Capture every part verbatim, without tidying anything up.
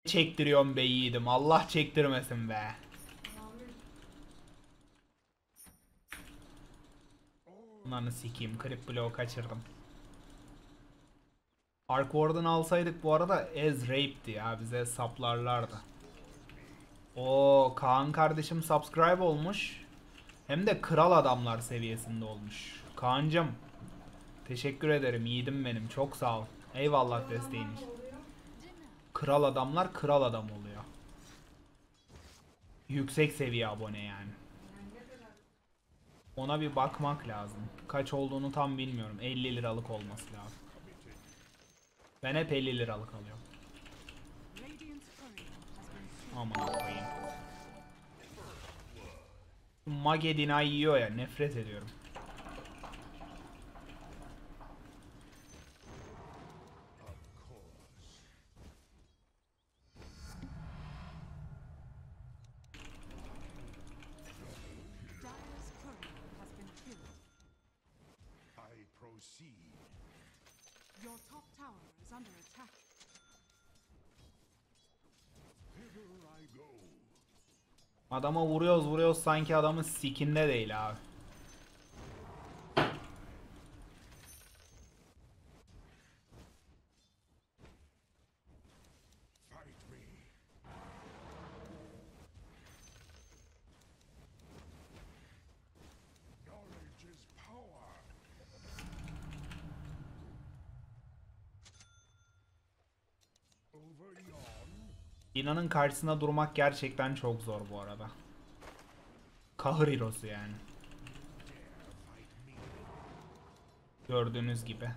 Çektiriyorum be yiğidim. Allah çektirmesin be. Bunları sikeyim. Creep bloğu kaçırdım. Ark Warden alsaydık bu arada Ez Rape'di ya. Bize saplarlardı. O Kaan kardeşim subscribe olmuş. Hem de kral adamlar seviyesinde olmuş. Kaan'cım teşekkür ederim. Yiğidim benim. Çok sağ ol. Eyvallah desteğin için. Kral adamlar kral adam oluyor. Yüksek seviye abone yani. Ona bir bakmak lazım. Kaç olduğunu tam bilmiyorum. elli liralık olması lazım. Ben hep elli liralık alıyorum. Aman koyayım. Magedina yiyor ya, nefret ediyorum. Your top tower is under attack. Adama vuruyoruz vuruyoruz sanki adamın sikinde değil abi. Lina'nın karşısında durmak gerçekten çok zor bu arada. Kahır hero'su yani. Gördüğünüz gibi.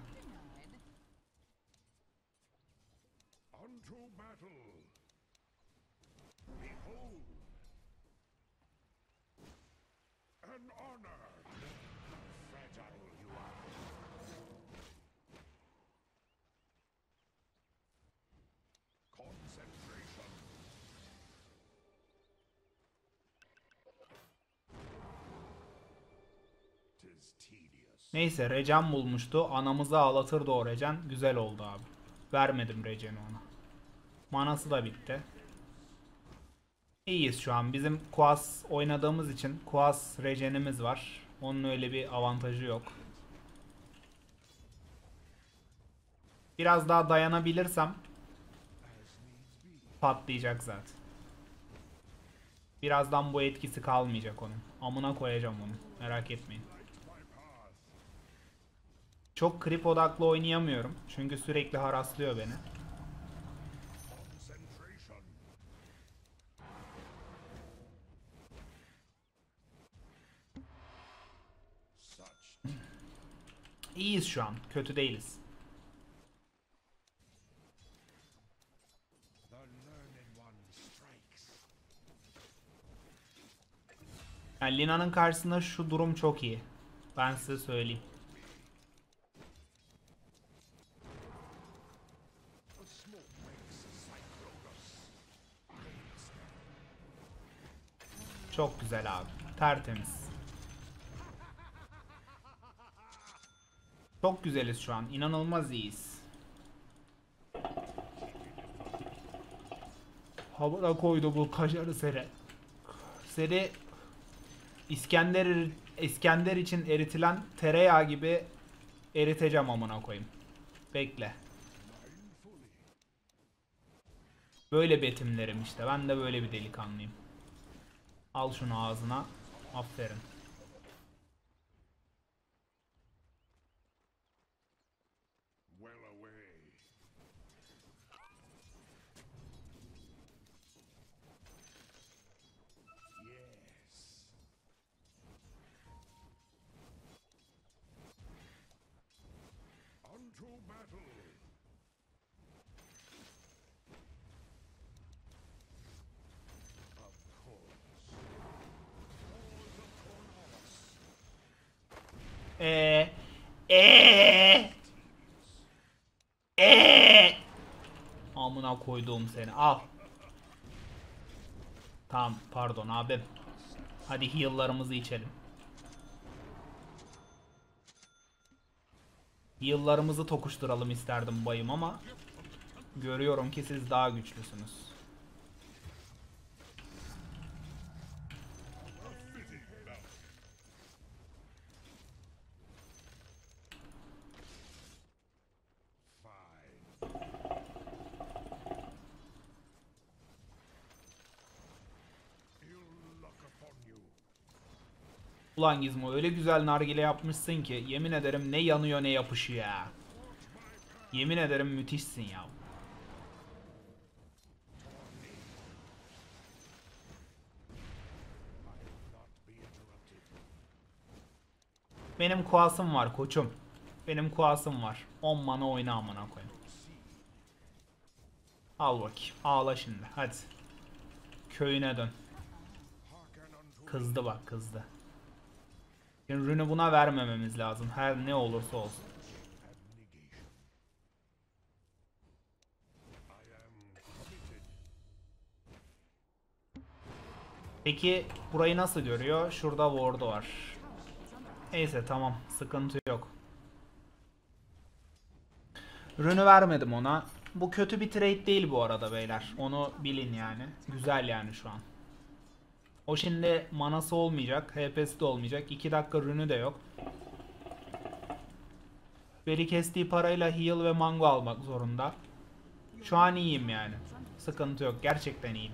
Neyse Regen bulmuştu. Anamızı ağlatırdı o Regen. Güzel oldu abi. Vermedim Regen'i ona. Manası da bitti. İyiyiz şu an. Bizim Quas oynadığımız için Quas Regen'imiz var. Onun öyle bir avantajı yok. Biraz daha dayanabilirsem patlayacak zaten. Birazdan bu etkisi kalmayacak onun. Amına koyacağım onu. Merak etmeyin. Çok creep odaklı oynayamıyorum. Çünkü sürekli haraslıyor beni. İyiyiz şu an. Kötü değiliz. Yani Lina'nın karşısında şu durum çok iyi. Ben size söyleyeyim. Çok güzel abi. Tertemiz. Çok güzeliz şu an. İnanılmaz iyiyiz. Havada koydu bu kaşarı seri. Seri İskender İskender için eritilen tereyağı gibi eriteceğim amına koyayım. Bekle. Böyle betimlerim işte. Ben de böyle bir delikanlıyım. Al şunu ağzına. Aferin. Eee Eee Eee Amına koyduğum seni. Al. Tamam pardon abim. Hadi heal'larımızı içelim. Heal'larımızı tokuşturalım isterdim bayım ama görüyorum ki siz daha güçlüsünüz. Ulan Gizmo öyle güzel nargile yapmışsın ki yemin ederim ne yanıyor ne yapışıyor ya. Yemin ederim müthişsin ya. Benim kuasım var koçum. Benim kuasım var. on mana oyna amına koyayım. Al bakayım. Ağla şimdi. Hadi. Köyüne dön. Kızdı bak kızdı. Şimdi rünü buna vermememiz lazım. Her ne olursa olsun. Peki burayı nasıl görüyor? Şurada ward'u var. Neyse tamam. Sıkıntı yok. Rünü vermedim ona. Bu kötü bir trade değil bu arada beyler. Onu bilin yani. Güzel yani şu an. O şimdi manası olmayacak. H P'si de olmayacak. iki dakika rünü de yok. Beri kestiği parayla heal ve mango almak zorunda. Şu an iyiyim yani. Sıkıntı yok. Gerçekten iyiyim.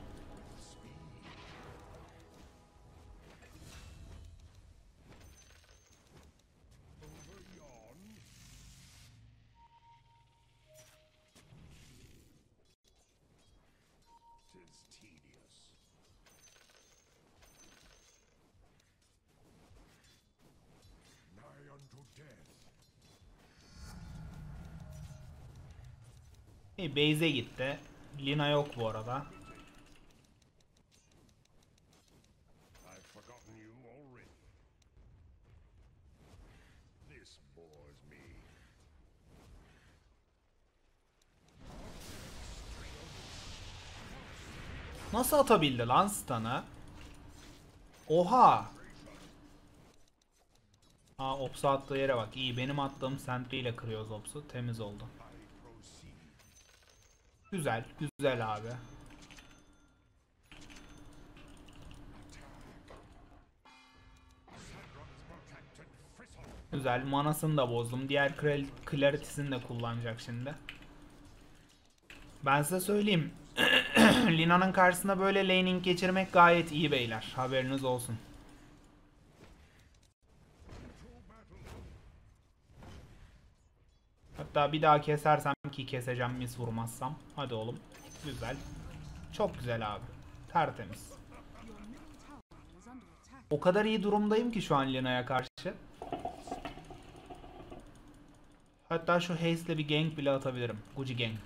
İyi, base'e gitti. Lina yok bu arada. Nasıl atabildi lan stun'ı? Oha! Aa, Ops'u attığı yere bak. İyi, benim attığım sentry ile kırıyoruz Ops'u. Temiz oldu. Güzel, güzel abi. Güzel, manasını da bozdum. Diğer clarity'sini de kullanacak şimdi. Ben size söyleyeyim. Lina'nın karşısında böyle laning geçirmek gayet iyi beyler. Haberiniz olsun. Hatta bir daha kesersem ki keseceğim mis vurmazsam. Hadi oğlum. Güzel. Çok güzel abi. Tertemiz. O kadar iyi durumdayım ki şu an Lina'ya karşı. Hatta şu Haste'le bir gank bile atabilirim. Gucci gang.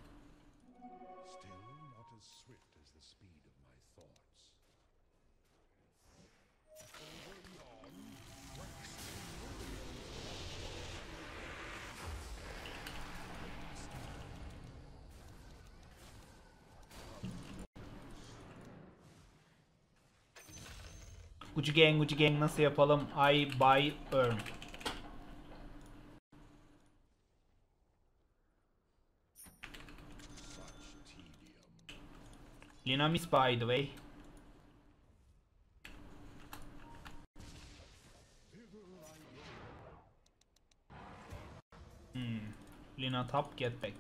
Gucci gang, Gucci gang nasıl yapalım? I buy earn. Lina miss by the way. Hmm. Lina top, get back.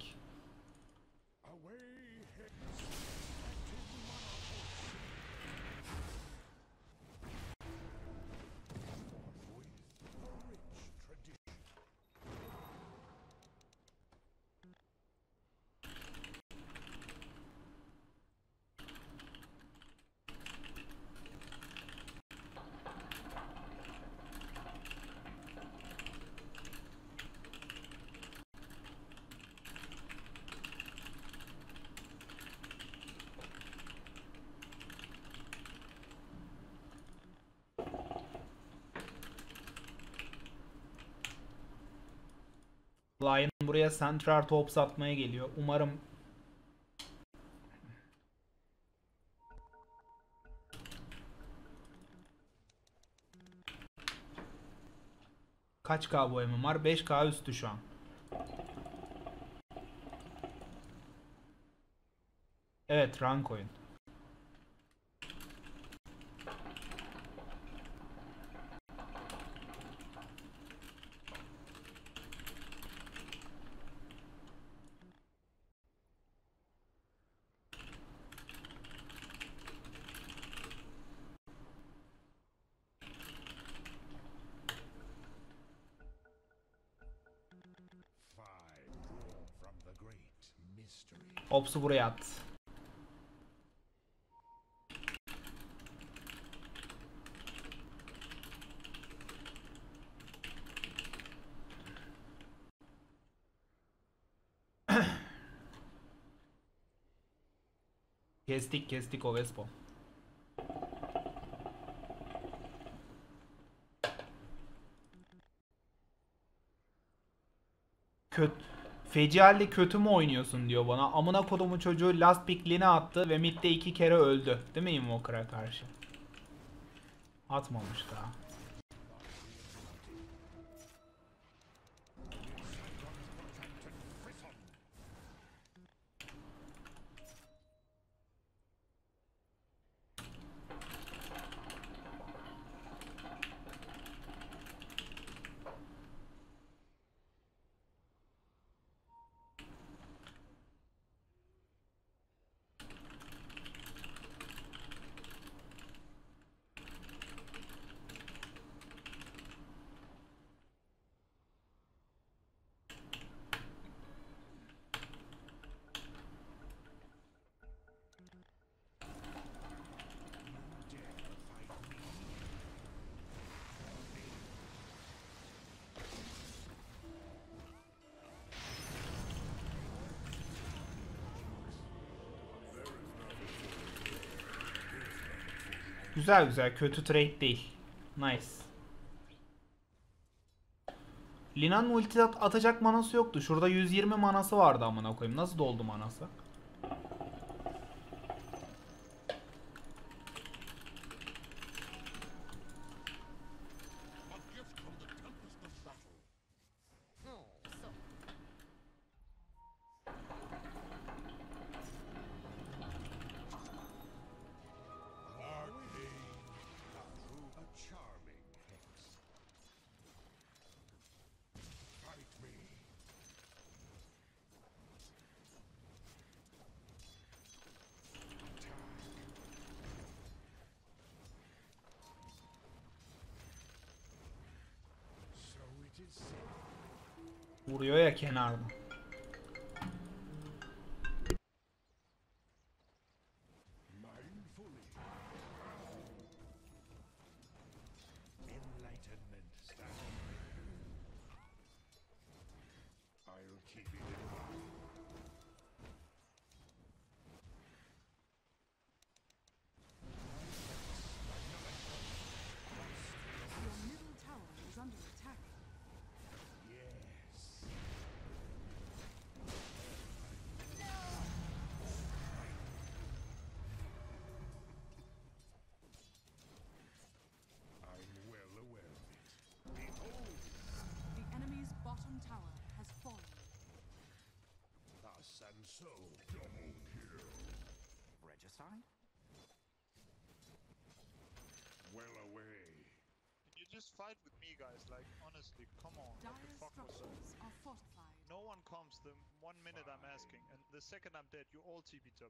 Lion buraya Central top satmaya geliyor. Umarım kaç K boyamım var? beş K üstü şu an. Evet, rank oyun. Ops'u buraya at. Kestik kestik o Vespo. Kötü. Feci halde kötü mü oynuyorsun diyor bana. Amına kodumu çocuğu last pick'liğine attı ve midde iki kere öldü. Değil mi Invoker'a karşı? Atmamış daha. Güzel güzel, kötü trade değil. Nice. Lina'nın ulti at atacak manası yoktu. Şurada yüz yirmi manası vardı amına koyayım. Nasıl doldu manası? Vuruyor ya kenardan. Your middle tower is under attack. The enemy's bottom tower has fallen. Regicide? Well away. Can you just fight with me, guys? Like, honestly, come on. What the Dire fuck was that? structures are fortified. No one comes the one minute I'm asking, and the second I'm dead, you all T P top.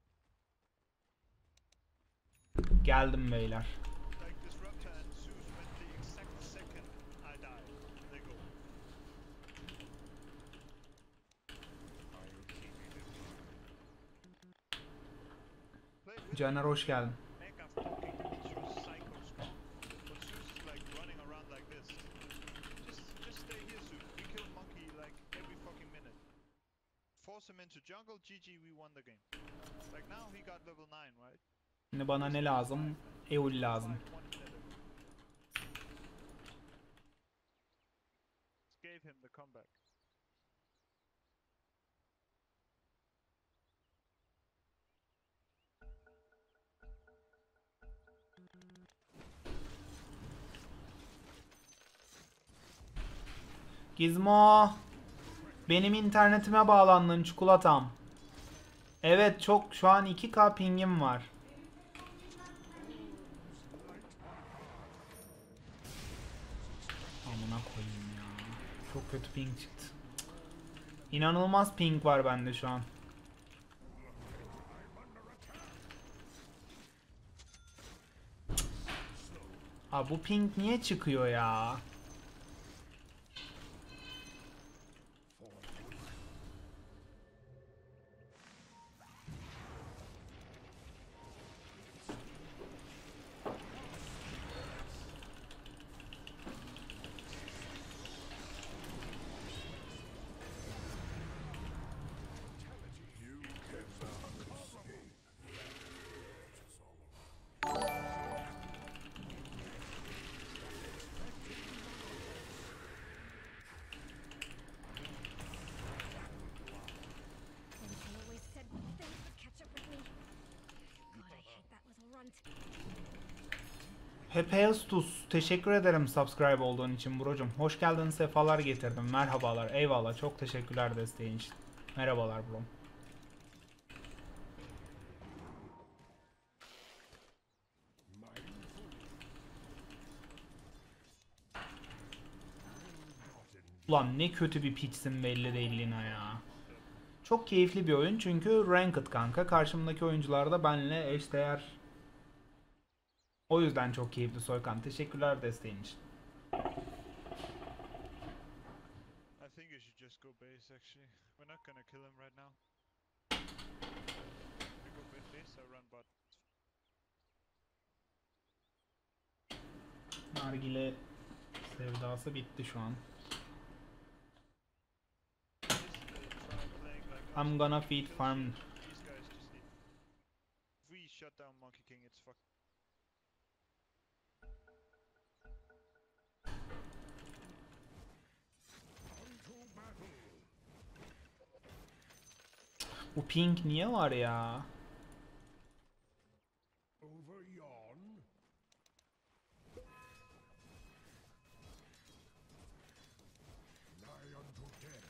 Geldim beyler. Like, Disruptor and Zeus went the exact second I died. They go. Play with Caner hoş geldin. mega fucking Zeus psycho squad. But Zeus is like running around like this. Just, just stay here, Zeus. We kill Monkey like every fucking minute. Force him into jungle. G G, we won the game. Like now he got level nine, right? Şimdi bana ne lazım? Eul lazım. Five, one minute. Just gave him the comeback. Gizmo. Benim internetime bağlandın çikolatam. Evet, çok şu an iki K pingim var. Amına koyayım ya. Çok kötü ping çıktı. İnanılmaz ping var bende şu an. Abi bu ping niye çıkıyor ya? want. Hephaestus, teşekkür ederim subscribe olduğun için brocum. Hoş geldin, sefalar getirdim. Merhabalar, eyvallah. Çok teşekkürler desteğin için. Merhabalar bro. Ulan ne kötü bir piçsin belli değil Lina ya. Çok keyifli bir oyun çünkü ranked kanka. Karşımdaki oyuncular da benimle eşdeğer. O yüzden çok keyifli Soykan. Teşekkürler desteğin için. I think you should just go base actually. We're not gonna kill him right now. We go ba- base or run bot. Nargile sevdası bitti şu an. Just uh, try playing like I'm us. gonna feed Those- farm. These guys just need. If we shut down Monkey King, it's fuck. Bu ping niye var ya? Over yon. Nigh unto death.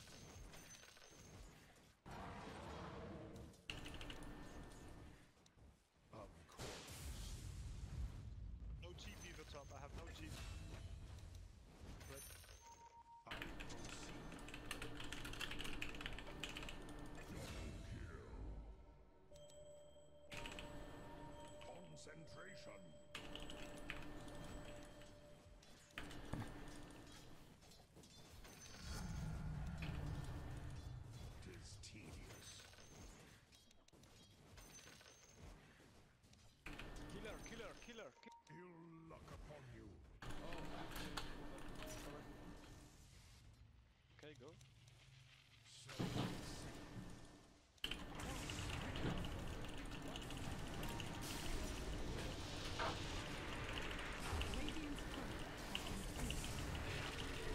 Of course. No T P for top. I have no T P. But I proceed. Concentration. Tis tedious. killer, killer, killer. Ki- Ill luck upon you. okay, go. So Radiant's turret has been destroyed.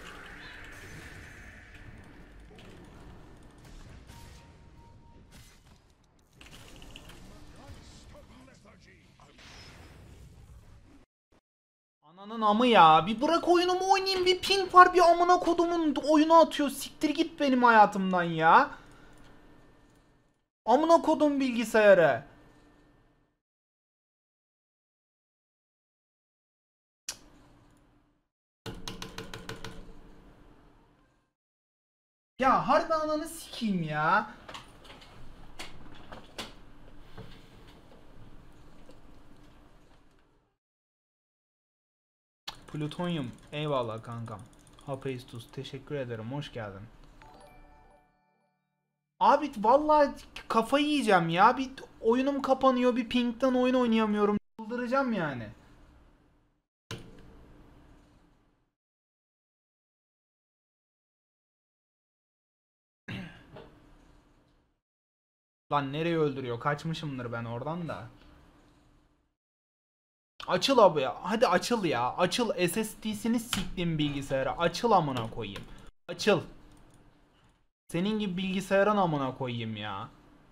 lethargy. Ananın amı ya. Bir bırak oyunumu oynayayım. Bir ping var, bir amına kodumun oyunu atıyor. Siktir git benim hayatımdan ya. Amına kodum bilgisayarı. Ya harbi ananı sikeyim ya. Plutonyum. Eyvallah kankam. Hapestus. Teşekkür ederim. Hoş geldin. Abi vallahi kafayı yiyeceğim ya. Bir oyunum kapanıyor. Bir ping'den oyun oynayamıyorum. Çıldıracağım yani. Lan nereye öldürüyor? Kaçmışımdır ben oradan da. Açıl abi ya. Hadi açıl ya. Açıl. S S D'sini siktim bilgisayara. Açıl amına koyayım. Açıl. Senin gibi bilgisayarın amına koyayım ya.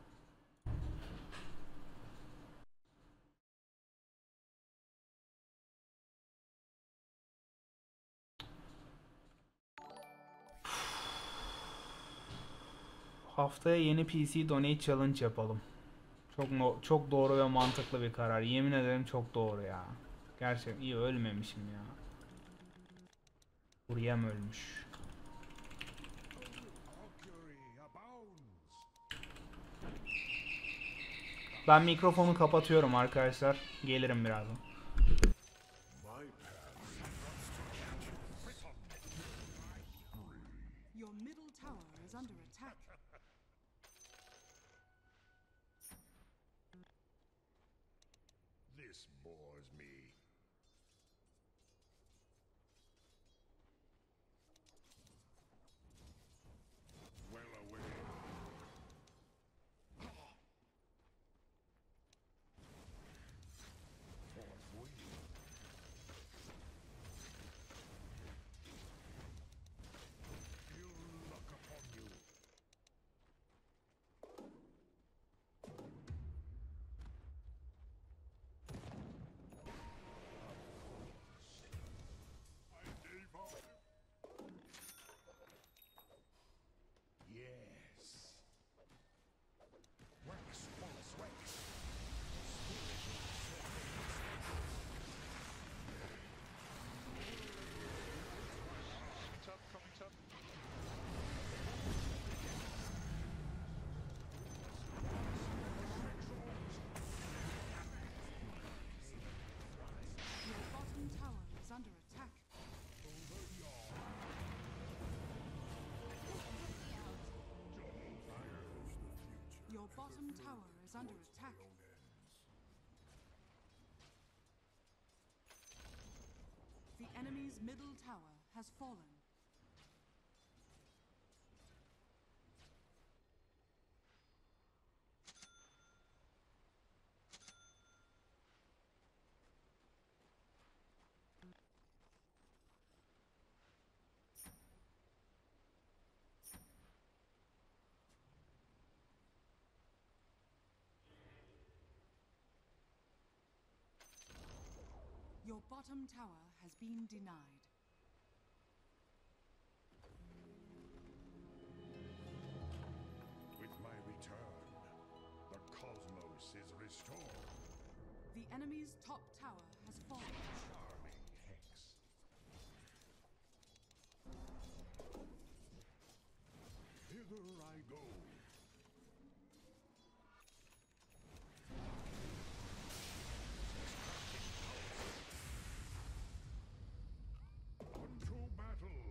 Haftaya yeni P C Donate Challenge yapalım. Çok no- çok doğru ve mantıklı bir karar. Yemin ederim çok doğru ya. Gerçekten iyi ölmemişim ya. Kuryem ölmüş. Augury abounds. Ben mikrofonu kapatıyorum arkadaşlar. Gelirim birazdan. My path Your middle tower is under attack. this bores me. Well away. Forthwith. Ill luck upon you. Your bottom tower is under attack. The enemy's middle tower has fallen. Your bottom tower has been denied. With my return, the cosmos is restored. The enemy's top tower has fallen. Charming Hex. Hither I go. Unto battle.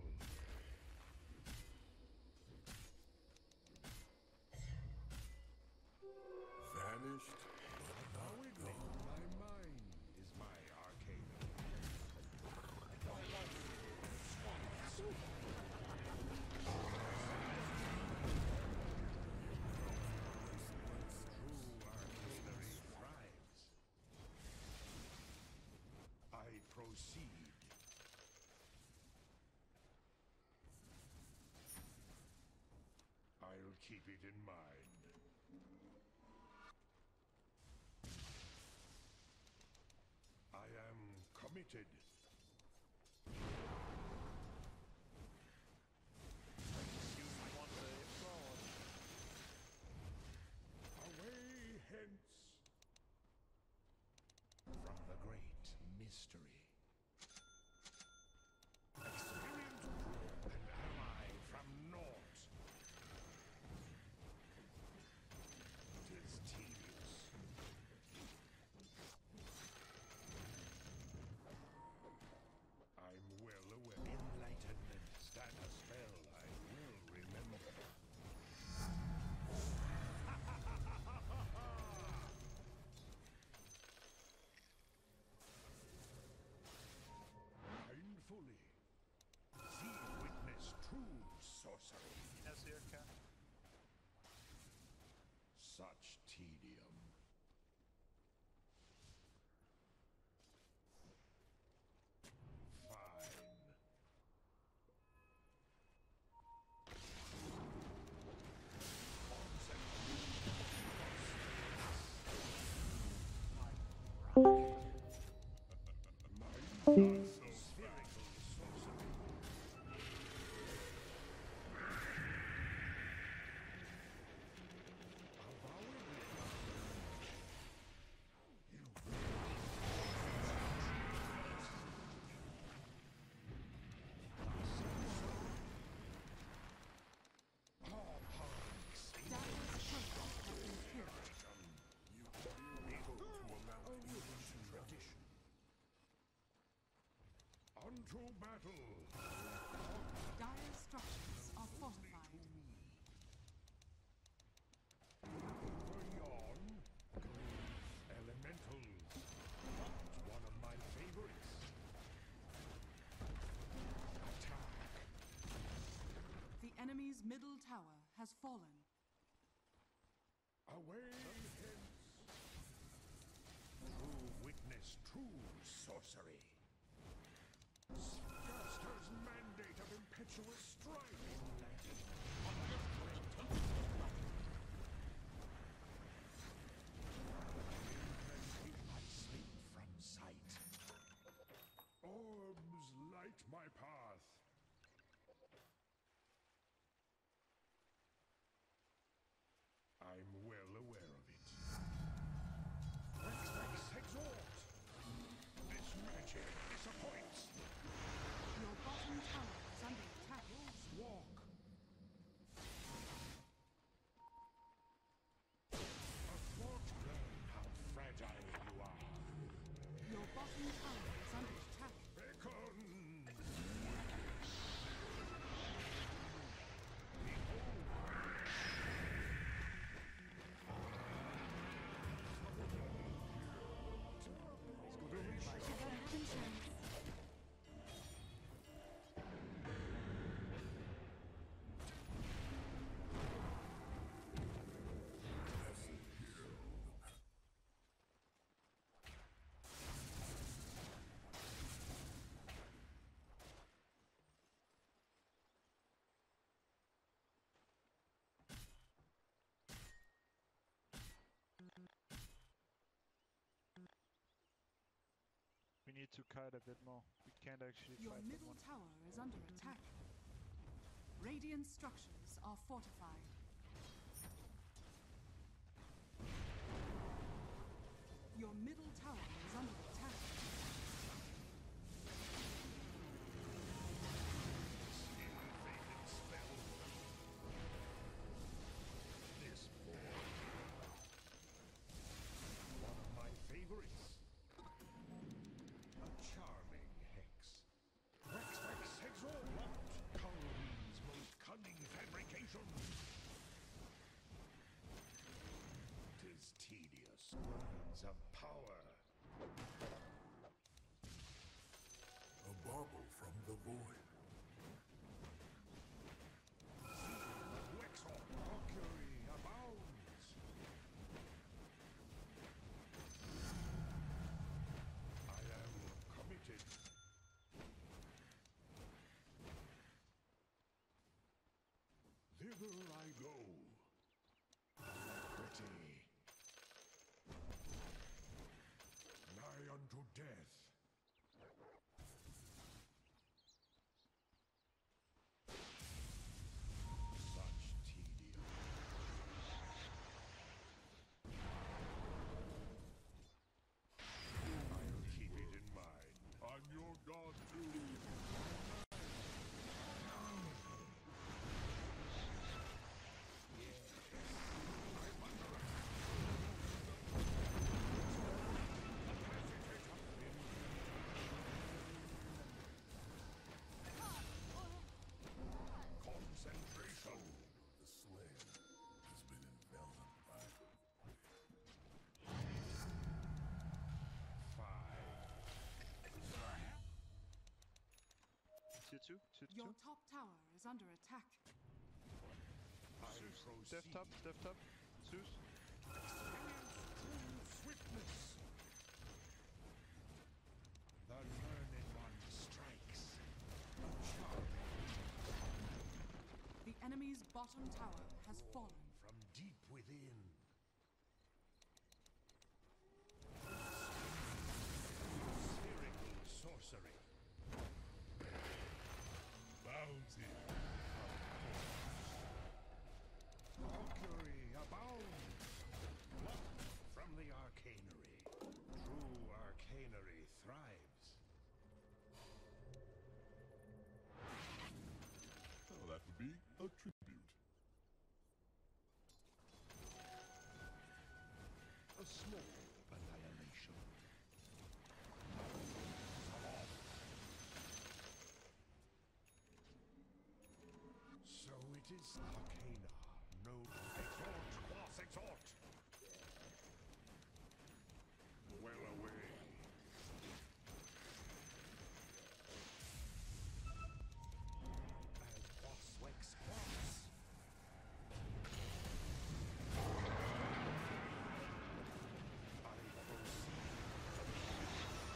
Vanished? How ignite my mind is my arcane. True arcanery thrives. I proceed. I'll keep it in mind. I am committed. You want the fraud. Away hence from the great mystery. Experience an ally from naught. Tis tedious. I'm well aware. Enlightenment, stand a spell I will remember. Mindfully. See witness true sorcery. Yes, here, Cat. Such tedium. Fine. Mind spherical sorcery. Dire's turret has been killed. Tradition. Unto battle. Dire's structures are fortified. Over yon, elementals. It's one of my favorites. Attack. The enemy's middle tower has fallen. Away hence. True witness, true sorcery. Gaster's mandate of impetuous strife. I sleep from sight. Orbs light my path. I'm well aware of it. Rex exhort! This magic disappoints! Your bottom tower is under attack. Walk! Athwart learn how fragile you are. Your bottom tower is under attack. Beacon! need to kite a bit more. We can't actually Your fight them middle one. tower is under attack. Radiant structures are fortified. Your middle tower is under attack. Ill-fated spell. This boy. One of my favorites. A charming hex. Rex Rex Exorbitant. Kang's most cunning fabrication. Tis tedious. Words of power. A bauble from the void. Wexor. Mercury abounds. I am committed. Thither I go. Pretty. Nigh unto death. Such tedium. I'll keep it in mind. I'm your god too. Concentration. The slain has been enveloped by Five. Tier two, tier Your two. top tower is under attack. I Zeus, proceed. death top, death top. Zeus. True swiftness. The learned one strikes. A charming The enemy's bottom tower has fallen. from deep within. Spherical sorcery. bounty. Mercury abounds. Plucked from the arcanery. True arcanery thrives. Oh, that would be a tribute. A small annihilation. So it is Arcana. No exhort, quas exhort. Well away. As quas wex quas. I proceed.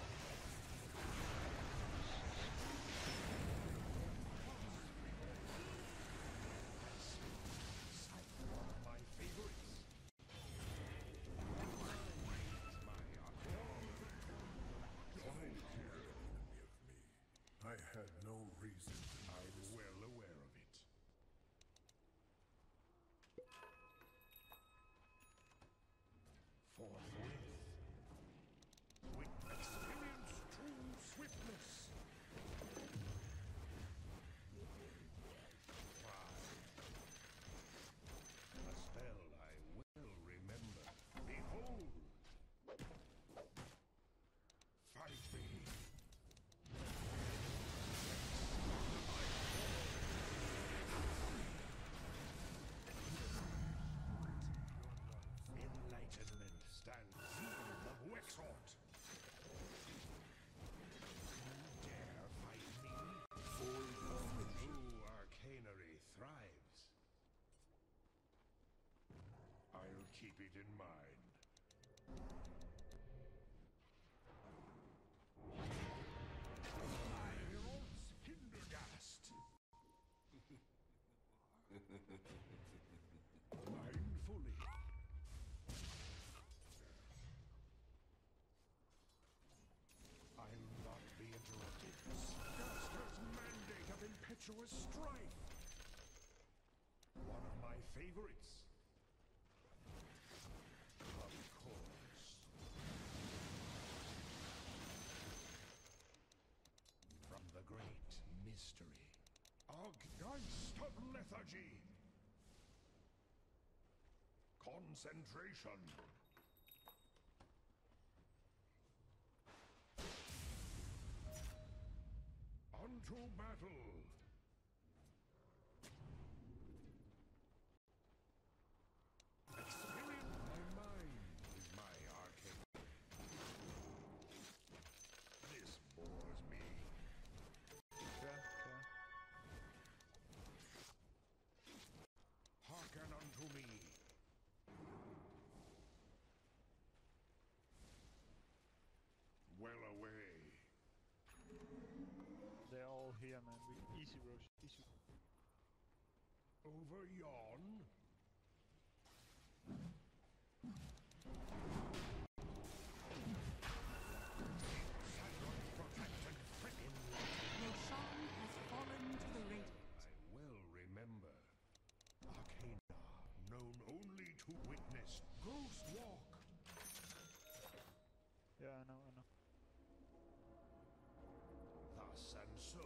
One of my favorites. My Why did you enemy of me? I had no reason to I'm notice. well aware of it. Forthwith. With experience true swiftness. Five. A spell I will remember. Behold! Fight me! Enlightenment stands field of Wexhort. You dare fight me? True arcanery thrives. I'll keep it in mind. Iron's Hindergast. Mindfully. I'll tumultuous strife. One of my favorites. Of course. From the great mystery. A geist of lethargy. Concentration. Unto battle. Experience. My mind is my arcane. This bores me. Okay, okay. Hearken unto me. Well away. They're all here, man. We easy Roche, easy. Over yon. Roshan has fallen to the Radiant. I well remember. Arcana, known only to witness. Ghost walk. Yeah, I know, I know. Thus and so.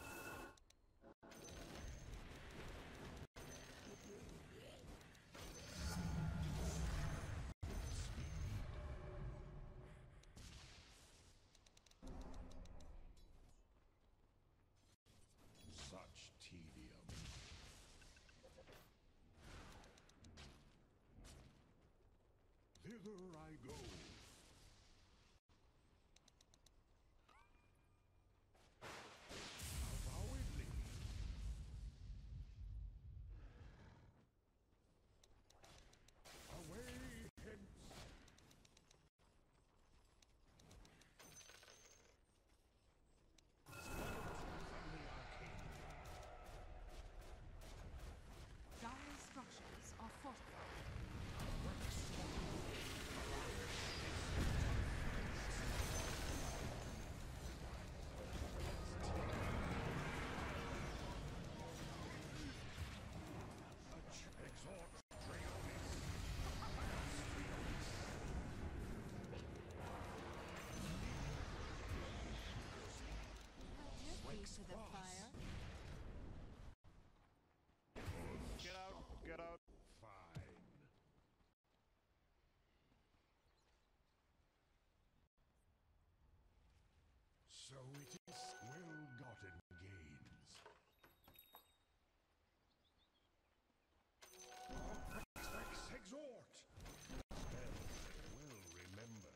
Such tedium. Thither I go. Avowedly. Away hence. Dire structures are fortified. Exhort Draconis. To the fire. Get out, get out. Fine. So it is well-gotten gains. Our prospects exhort. Spell I well remember.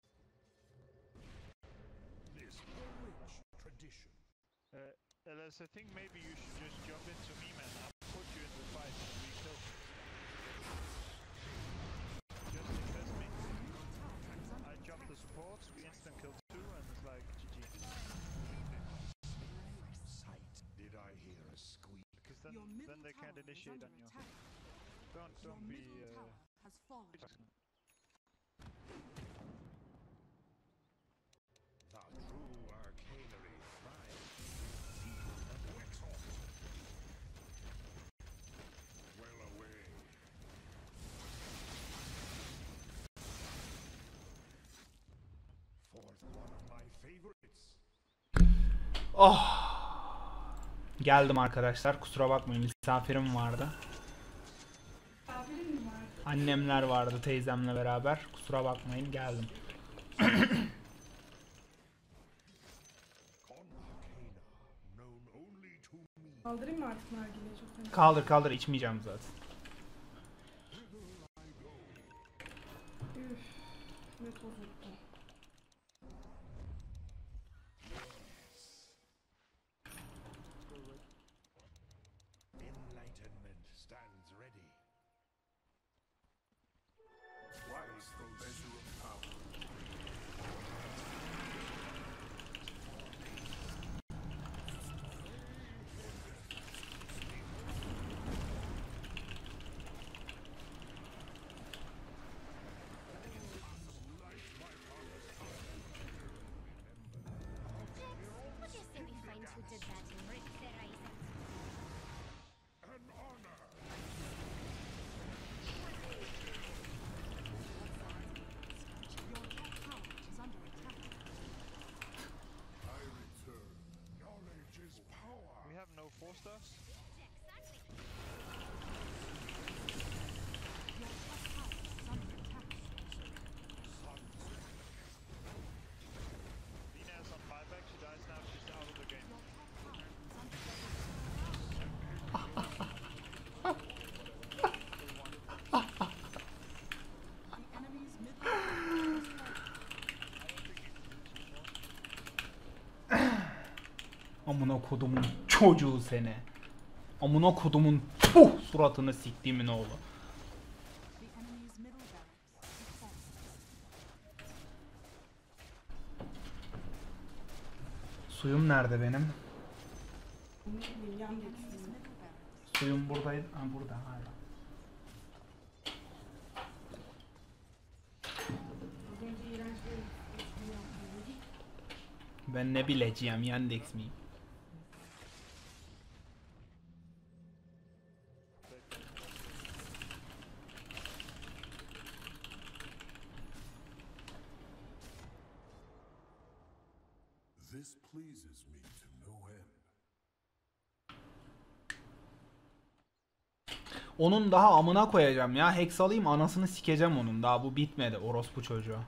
This rich tradition. Uh, Elias, I think maybe you should just jump into me, man. I'll put you in the fight and we kill. Just invest me. I jump the supports, we instant kill two, and it's like G G. Sight. Did I hear a squeak? Because then, Your middle then they tower can't is initiate under on you. attack. Don't, Your don't be... middle Uh, tower has fallen. The true arcanery thrives. Field of Wexhawk. Well away. Forth one of my favorites. Oh. Geldim arkadaşlar. Kusura bakmayın. Misafirim vardı. Annemler vardı teyzemle beraber. Kusura bakmayın. Geldim. Con Arcana, known only to me. Kaldırayım mı artık nargileyi, çok fena. Kaldır kaldır, içmeyeceğim zaten. Üf, ne tozuttu. Enlightenment stands ready. Wise the measure of power. Light my Amına kodumun çocuğu seni. Amına kodumun puh suratını siktiğimin oğlu. The enemy's middle barracks has fallen. Suyum nerede benim? Ne bileyim yan Enemy's geçsin. middle barracks. Suyum buradaydı. Ha burada hala. Az önce iğrenç bir espri yaptım. Ben ne bileceğim Yandex miyim? This pleases me to no end. Onun daha amına koyacağım ya. Hex alayım anasını sikeceğim onun. Daha bu bitmedi orospu çocuğu.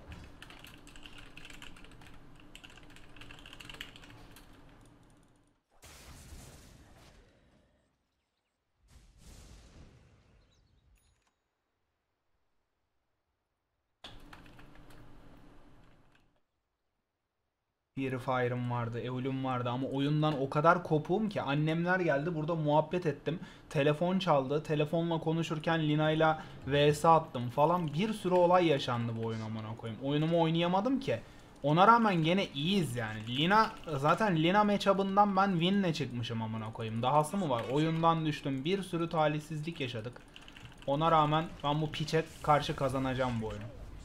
Free Fire'ım vardı, Eul'üm vardı ama oyundan o kadar kopuğum ki annemler geldi burada muhabbet ettim. Telefon çaldı. Telefonla konuşurken Lina'yla vs attım falan. Bir sürü olay yaşandı bu oyun amına koyayım. Oyunumu oynayamadım ki. Ona rağmen gene iyiyiz yani. Lina zaten Lina matchup'ından ben win'le çıkmışım amına koyayım. Dahası mı var? Oyundan düştüm. Bir sürü talihsizlik yaşadık. Ona rağmen ben bu piçe karşı kazanacağım bu oyunu.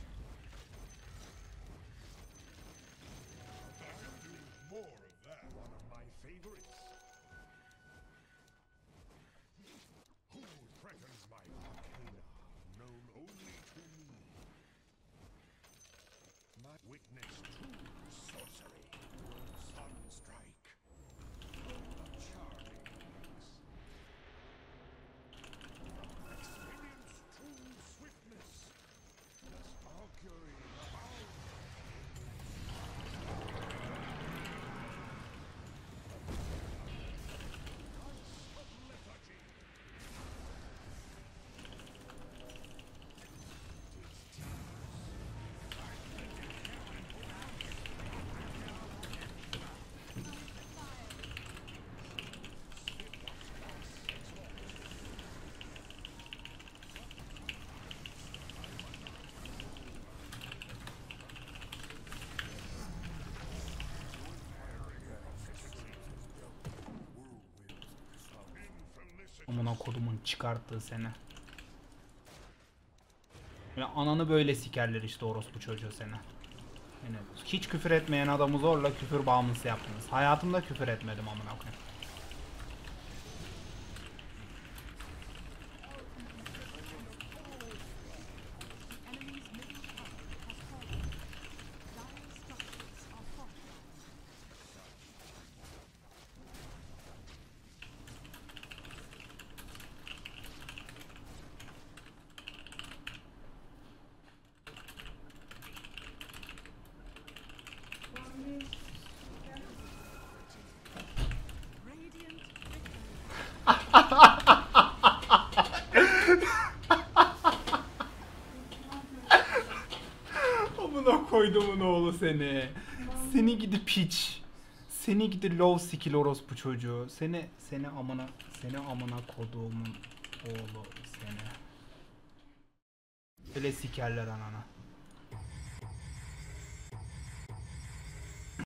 More of that. One of my favorites. Who threatens my arcana, known only to me? My witness to sorcery. Sunstrike. A charming mix. Experience true swiftness. Does augury abound? Lethargy. Amına kodumun çıkarttığı seni. Ya ananı böyle sikerler işte orospu çocuğu seni. Yani hiç küfür etmeyen adamı zorla küfür bağımlısı yaptınız. Hayatımda küfür etmedim amına koyayım. The enemy's middle tower has fallen. Dire structures are fortified. Radiant victory. Amına koydumun oğlu seni. Seni gidi piç. Seni gidi low skill orospu çocuğu. Seni seni amına seni amına koduğumun oğlu seni. Öyle sikerler anana.